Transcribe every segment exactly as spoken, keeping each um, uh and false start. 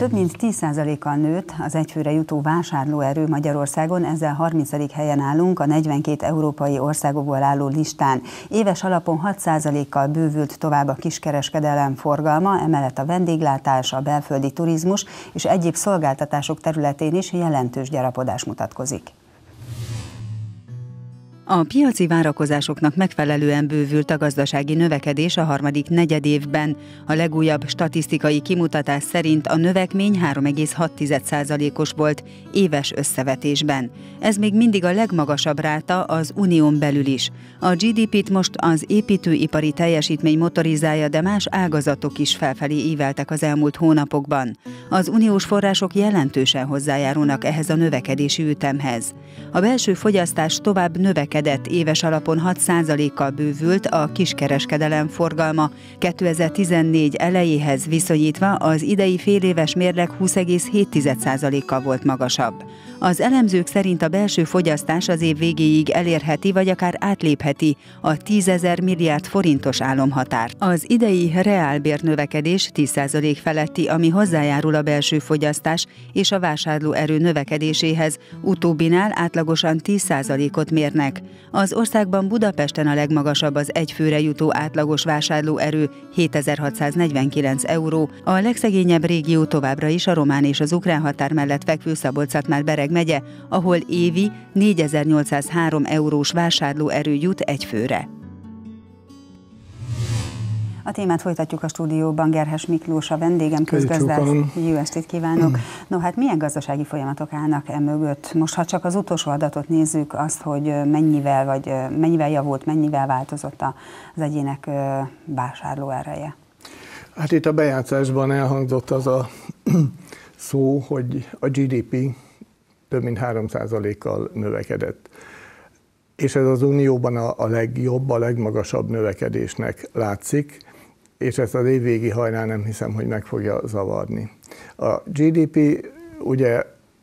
Több mint tíz százalékkal nőtt az egyfőre jutó vásárlóerő Magyarországon, ezzel harmincadik helyen állunk a negyvenkét európai országokból álló listán. Éves alapon hat százalékkal bővült tovább a kiskereskedelem forgalma, emellett a vendéglátás, a belföldi turizmus és egyéb szolgáltatások területén is jelentős gyarapodás mutatkozik. A piaci várakozásoknak megfelelően bővült a gazdasági növekedés a harmadik negyedévben. A legújabb statisztikai kimutatás szerint a növekmény három egész hat százalékos volt éves összevetésben. Ez még mindig a legmagasabb ráta az unión belül is. A gé dé pét most az építőipari teljesítmény motorizálja, de más ágazatok is felfelé íveltek az elmúlt hónapokban. Az uniós források jelentősen hozzájárulnak ehhez a növekedési ütemhez. A belső fogyasztás tovább növekedett, éves alapon hat százalékkal bővült a kiskereskedelem forgalma. kétezer-tizennégy elejéhez viszonyítva az idei féléves mérleg húsz egész hét százalékkal volt magasabb. Az elemzők szerint a belső fogyasztás az év végéig elérheti, vagy akár átlépheti a tízezer milliárd forintos álomhatárt. Az idei reálbérnövekedés tíz százalék feletti, ami hozzájárul a belső fogyasztás és a vásárlóerő növekedéséhez, utóbbinál átlagosan tíz százalékot mérnek. Az országban Budapesten a legmagasabb az egyfőre jutó átlagos vásárlóerő, hétezer-hatszáznegyvenkilenc euró, a legszegényebb régió továbbra is a román és az ukrán határ mellett fekvő Szabolcs-Szatmár-Bereg megye, ahol évi négyezer-nyolcszázhárom eurós vásárlóerő jut egy főre. A témát folytatjuk a stúdióban. Gerhes Miklós a vendégem, közgazdász. Jó estét kívánok! No, hát milyen gazdasági folyamatok állnak e mögött? Most, ha csak az utolsó adatot nézzük, azt, hogy mennyivel, vagy mennyivel javult, mennyivel változott az egyének vásárlóereje? Hát itt a bejátszásban elhangzott az a szó, hogy a gé dé pé több mint három százalékkal növekedett. És ez az Unióban a, a legjobb, a legmagasabb növekedésnek látszik, és ezt az évvégi hajnal nem hiszem, hogy meg fogja zavarni. A gé dé pé ugye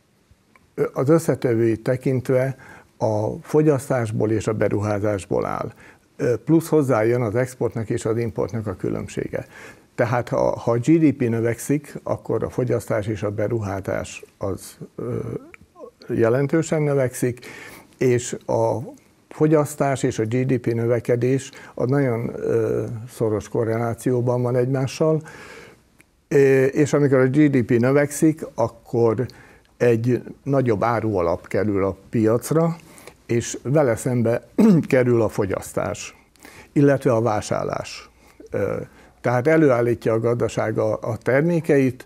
az összetevőit tekintve a fogyasztásból és a beruházásból áll. Plusz hozzájön az exportnak és az importnak a különbsége. Tehát ha, ha a gé dé pé növekszik, akkor a fogyasztás és a beruházás az ö, jelentősen növekszik, és a fogyasztás és a gé dé pé növekedés az nagyon ö, szoros korrelációban van egymással, és amikor a gé dé pé növekszik, akkor egy nagyobb árualap kerül a piacra, és vele szembe kerül a fogyasztás, illetve a vásárlás. Tehát előállítja a gazdaság a termékeit,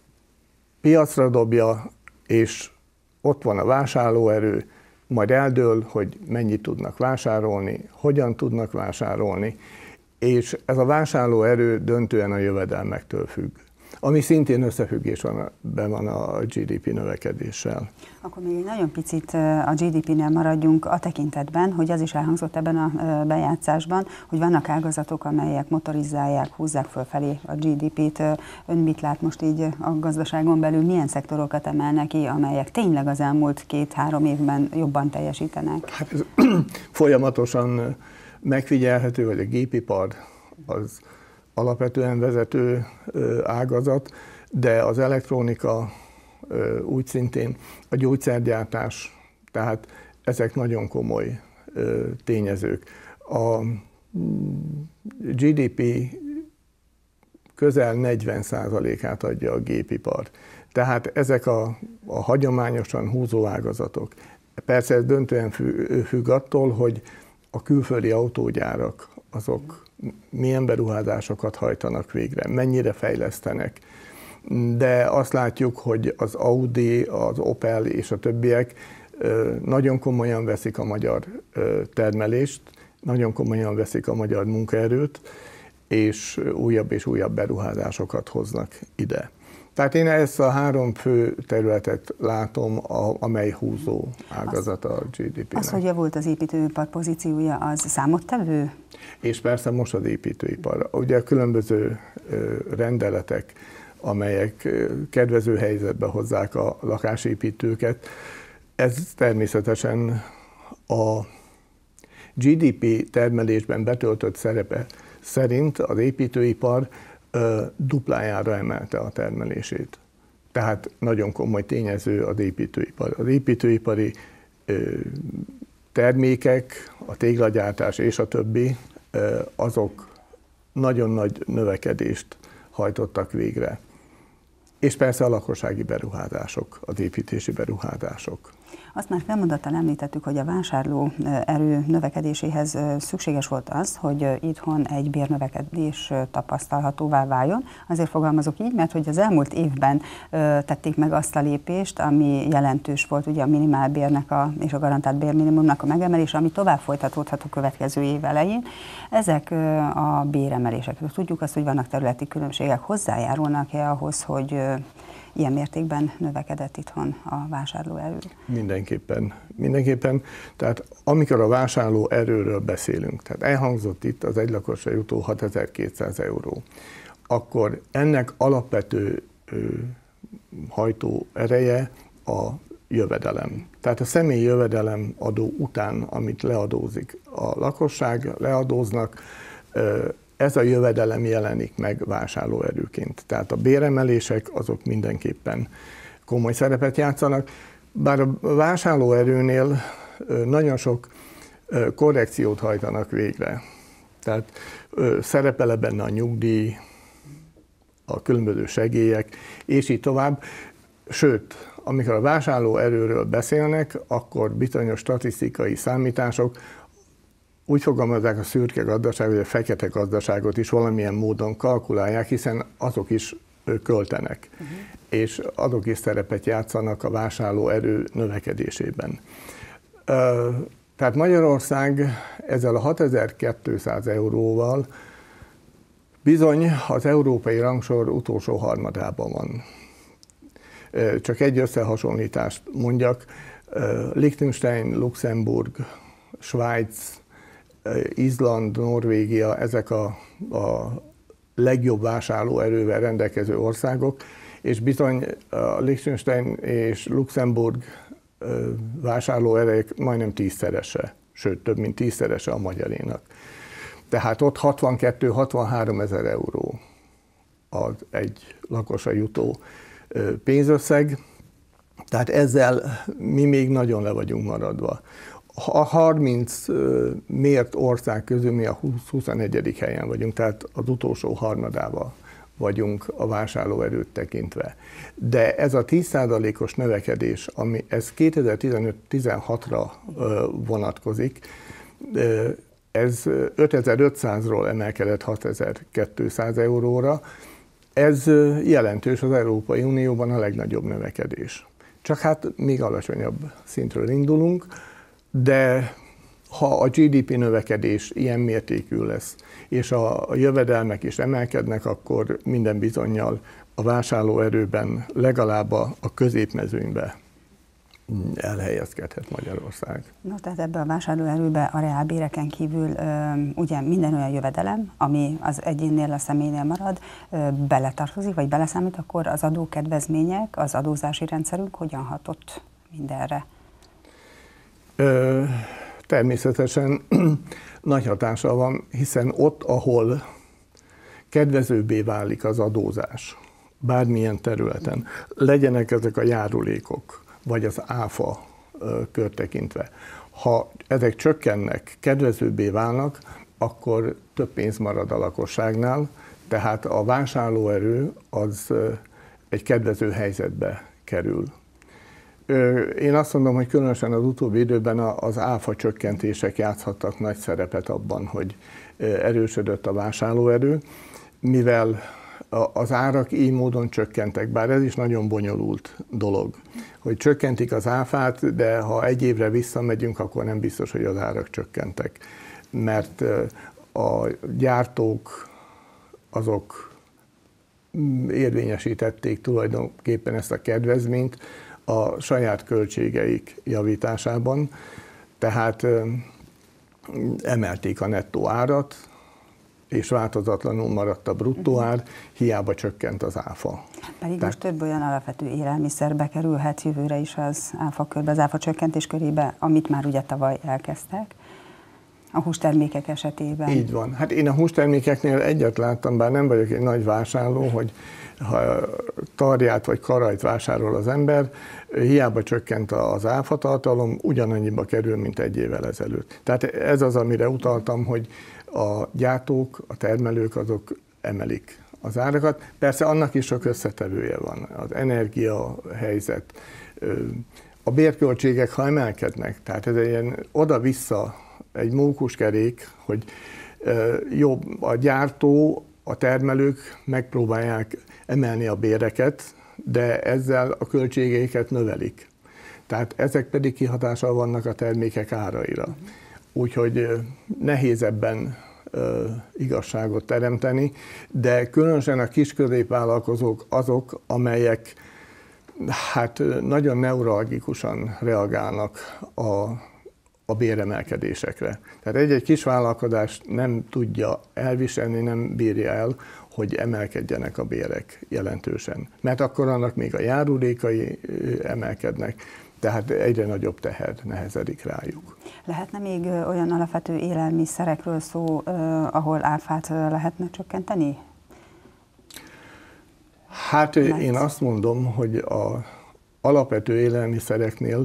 piacra dobja, és ott van a vásárlóerő, majd eldől, hogy mennyit tudnak vásárolni, hogyan tudnak vásárolni, és ez a vásárlóerő döntően a jövedelmektől függ, ami szintén összefüggésben van a gé dé pé növekedéssel. Akkor még egy nagyon picit a gé dé pénél maradjunk a tekintetben, hogy az is elhangzott ebben a bejátszásban, hogy vannak ágazatok, amelyek motorizálják, húzzák fölfelé a gé dé pét. Ön mit lát most így a gazdaságon belül, milyen szektorokat emelnek ki, amelyek tényleg az elmúlt két-három évben jobban teljesítenek? Hát ez folyamatosan megfigyelhető, hogy a gépipar az alapvetően vezető ágazat, de az elektronika úgy szintén, a gyógyszergyártás, tehát ezek nagyon komoly tényezők. A gé dé pé közel negyven százalékát adja a gépipar. Tehát ezek a, a hagyományosan húzó ágazatok. Persze ez döntően függ attól, hogy a külföldi autógyárak azok milyen beruházásokat hajtanak végre, mennyire fejlesztenek. De azt látjuk, hogy az Audi, az Opel és a többiek nagyon komolyan veszik a magyar termelést, nagyon komolyan veszik a magyar munkaerőt, és újabb és újabb beruházásokat hoznak ide. Tehát én ezt a három fő területet látom, amely húzó ágazat a gé dé pének. Az, hogy javult az építőipar pozíciója, az számottevő? És persze most az építőipar. Ugye a különböző rendeletek, amelyek kedvező helyzetbe hozzák a lakásépítőket, ez természetesen a gé dé pé termelésben betöltött szerepe szerint az építőipar duplájára emelte a termelését. Tehát nagyon komoly tényező az építőipar. Az építőipari termékek, a téglagyártás és a többi, azok nagyon nagy növekedést hajtottak végre. És persze a lakossági beruházások, az építési beruházások. Azt már felmondattal említettük, hogy a vásárló erő növekedéséhez szükséges volt az, hogy itthon egy bérnövekedés tapasztalhatóvá váljon. Azért fogalmazok így, mert hogy az elmúlt évben tették meg azt a lépést, ami jelentős volt, ugye a minimálbérnek a, és a garantált bérminimumnak a megemelése, ami tovább folytatódhat a következő év elején. Ezek a béremelések. Tudjuk azt, hogy vannak területi különbségek, hozzájárulnak-e ahhoz, hogy ilyen mértékben növekedett itthon a vásárlóerő? Mindenképpen. Mindenképpen. Tehát amikor a vásárlóerőről beszélünk, tehát elhangzott itt az egylakosra jutó hatezer-kétszáz euró, akkor ennek alapvető ö, hajtó ereje a jövedelem. Tehát a személyi jövedelem adó után, amit leadózik a lakosság, leadóznak, ö, ez a jövedelem jelenik meg vásárlóerőként. Tehát a béremelések azok mindenképpen komoly szerepet játszanak, bár a vásárlóerőnél nagyon sok korrekciót hajtanak végre. Tehát szerepel benne a nyugdíj, a különböző segélyek, és így tovább. Sőt, amikor a vásárlóerőről beszélnek, akkor bizonyos statisztikai számítások úgy fogalmazzák a szürke gazdaságot, hogy a fekete gazdaságot is valamilyen módon kalkulálják, hiszen azok is költenek, uh-huh. és azok is szerepet játszanak a vásárlóerő növekedésében. Tehát Magyarország ezzel a hatezer-kétszáz euróval bizony az európai rangsor utolsó harmadában van. Csak egy összehasonlítást mondjak, Liechtenstein, Luxemburg, Svájc, Izland, Norvégia, ezek a, a legjobb vásárlóerővel rendelkező országok, és bizony a Liechtenstein és Luxemburg vásárlóerejek majdnem tízszerese, sőt több mint tízszerese a magyarénak. Tehát ott hatvankettő-hatvanhárom ezer euró az egy lakosra jutó pénzösszeg, tehát ezzel mi még nagyon le vagyunk maradva. A harminc mért ország közül mi a huszonegyedik helyen vagyunk, tehát az utolsó harmadával vagyunk a vásárlóerőt tekintve. De ez a tíz százalékos növekedés, ami ez kétezer-tizenöt-tizenhatra vonatkozik, ez ötezer-ötszázról emelkedett hatezer-kétszáz euróra, ez jelentős, az Európai Unióban a legnagyobb növekedés. Csak hát még alacsonyabb szintről indulunk, de ha a gé dé pé növekedés ilyen mértékű lesz, és a jövedelmek is emelkednek, akkor minden bizonnyal a vásárlóerőben legalább a középmezőnybe elhelyezkedhet Magyarország. No, tehát ebbe a vásárlóerőbe a reálbéreken kívül ugye minden olyan jövedelem, ami az egyénnél, a személynél marad, beletartozik, vagy beleszámít, akkor az adókedvezmények, az adózási rendszerünk hogyan hatott mindenre? Ö, természetesen nagy hatással van, hiszen ott, ahol kedvezőbbé válik az adózás, bármilyen területen, legyenek ezek a járulékok, vagy az áfa kör tekintve. Ha ezek csökkennek, kedvezőbbé válnak, akkor több pénz marad a lakosságnál, tehát a vásárlóerő az egy kedvező helyzetbe kerül. Én azt mondom, hogy különösen az utóbbi időben az áfa csökkentések játszhattak nagy szerepet abban, hogy erősödött a vásárlóerő, mivel az árak így módon csökkentek, bár ez is nagyon bonyolult dolog, hogy csökkentik az áfát, de ha egy évre visszamegyünk, akkor nem biztos, hogy az árak csökkentek, mert a gyártók azok érvényesítették tulajdonképpen ezt a kedvezményt a saját költségeik javításában, tehát emelték a nettó árat, és változatlanul maradt a bruttó ár, hiába csökkent az áfa. Pedig Tehát... most több olyan alapvető élelmiszer bekerülhet jövőre is az áfa körbe, az áfa csökkentés körébe, amit már ugye tavaly elkezdtek. A hústermékek esetében. Így van. Hát én a hústermékeknél egyet láttam, bár nem vagyok egy nagy vásárló, hogy ha tarját vagy karajt vásárol az ember, hiába csökkent az áfatartalom, ugyanannyiba kerül, mint egy évvel ezelőtt. Tehát ez az, amire utaltam, hogy a gyártók, a termelők azok emelik az árakat. Persze annak is sok összetevője van. Az energia helyzet, a bérköltségek, ha emelkednek, tehát ez egy ilyen oda-vissza, egy mókuskerék, hogy jobb a gyártó, a termelők megpróbálják emelni a béreket, de ezzel a költségeiket növelik. Tehát ezek pedig kihatással vannak a termékek áraira. Úgyhogy nehéz ebben igazságot teremteni, de különösen a kis-középvállalkozók azok, amelyek hát nagyon neuralgikusan reagálnak a, a béremelkedésekre. Tehát egy-egy kis vállalkozás nem tudja elviselni, nem bírja el, hogy emelkedjenek a bérek jelentősen. Mert akkor annak még a járulékai emelkednek, tehát egyre nagyobb teher nehezedik rájuk. Lehetne még olyan alapvető élelmiszerekről szó, ahol áfát lehetne csökkenteni? Hát Mert... én azt mondom, hogy az alapvető élelmiszereknél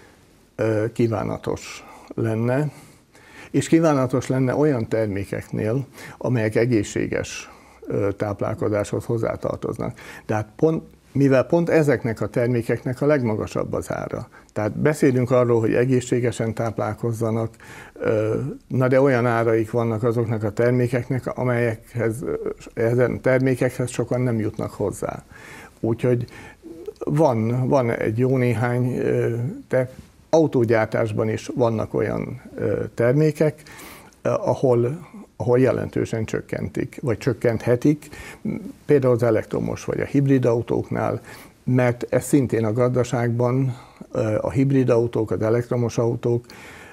kívánatos lenne, és kívánatos lenne olyan termékeknél, amelyek egészséges táplálkozáshoz hozzátartoznak. Tehát pont, mivel pont ezeknek a termékeknek a legmagasabb az ára. Tehát beszélünk arról, hogy egészségesen táplálkozzanak, na de olyan áraik vannak azoknak a termékeknek, amelyekhez, ezen termékekhez sokan nem jutnak hozzá. Úgyhogy van, van egy jó néhány, de autógyártásban is vannak olyan termékek, ahol ahol jelentősen csökkentik, vagy csökkenthetik, például az elektromos vagy a hibrid autóknál, mert ez szintén a gazdaságban a hibrid autók, az elektromos autók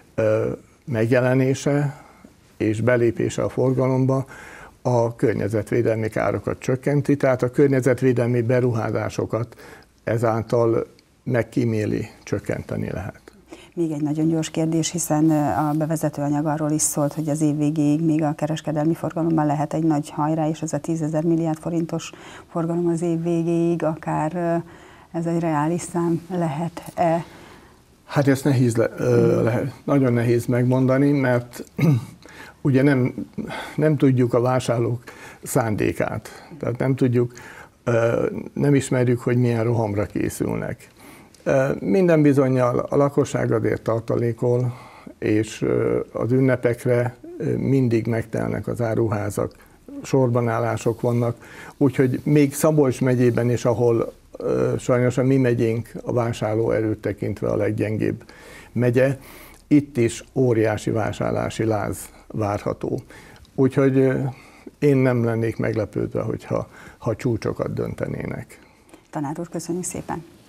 megjelenése és belépése a forgalomba a környezetvédelmi károkat csökkenti, tehát a környezetvédelmi beruházásokat ezáltal megkíméli, csökkenteni lehet. Még egy nagyon gyors kérdés, hiszen a bevezető anyag arról is szólt, hogy az év végéig még a kereskedelmi forgalomban lehet egy nagy hajrá, és ez a tízezer milliárd forintos forgalom az év végéig, akár ez egy reális szám lehet-e? Hát ezt nehéz le, lehet, nagyon nehéz megmondani, mert ugye nem, nem tudjuk a vásárlók szándékát, tehát nem tudjuk, nem ismerjük, hogy milyen rohamra készülnek. Minden bizonnyal a lakosság azért tartalékol, és az ünnepekre mindig megtelnek az áruházak, sorbanállások vannak, úgyhogy még Szabolcs megyében is, ahol sajnos a mi megyénk a vásárlóerőt tekintve a leggyengébb megye, itt is óriási vásárlási láz várható. Úgyhogy én nem lennék meglepődve, hogyha ha csúcsokat döntenének. Tanár úr, köszönjük szépen!